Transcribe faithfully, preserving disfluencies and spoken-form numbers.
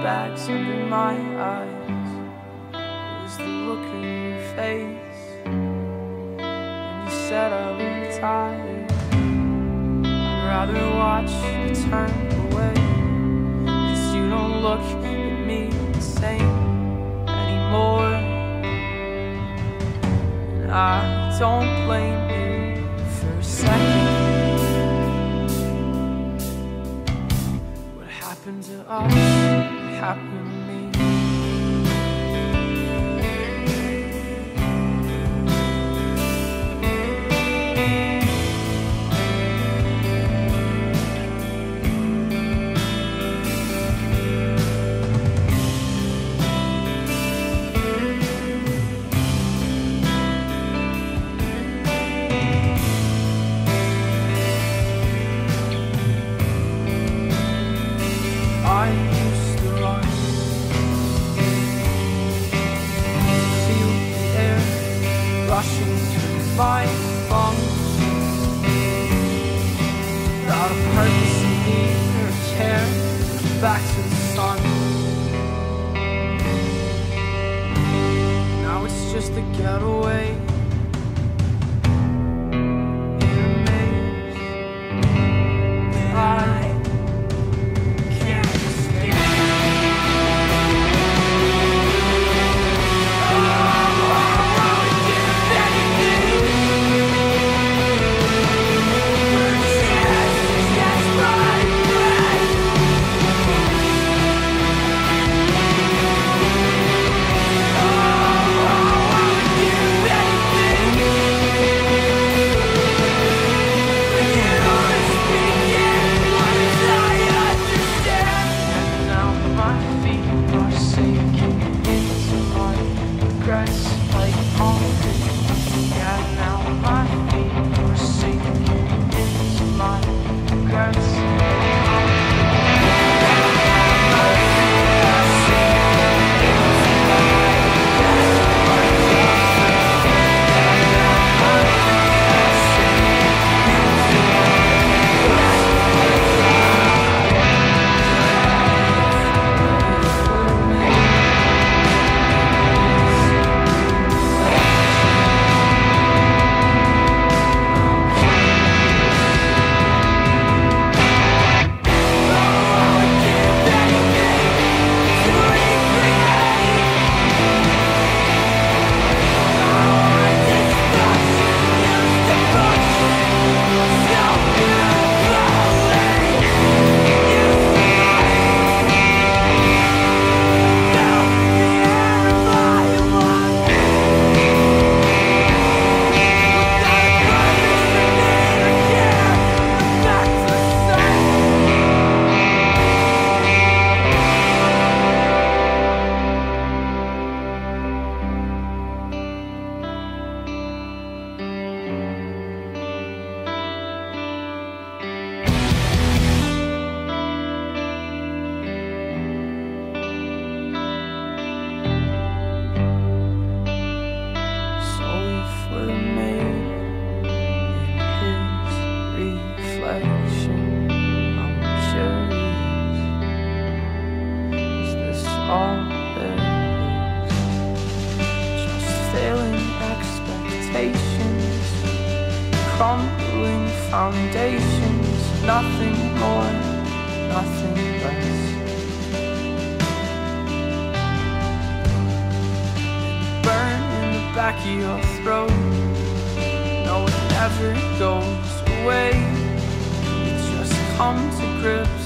bags under my eyes. It was the look in your face, and you said I looked tired. I'd rather watch you turn away, 'cause you don't look at me the same anymore. And I don't blame you for a second. What happened to us happened to me. I used to run, feel the air rushing through my lungs, without a purpose in need or care. Back to the sun. Now it's just a getaway. In a maze, I like concrete. Yeah, now my feet are sinking into my regrets. All there is, just failing expectations, crumbling foundations, nothing more, nothing less. Burn in the back of your throat, no, it never goes away. You just come to grips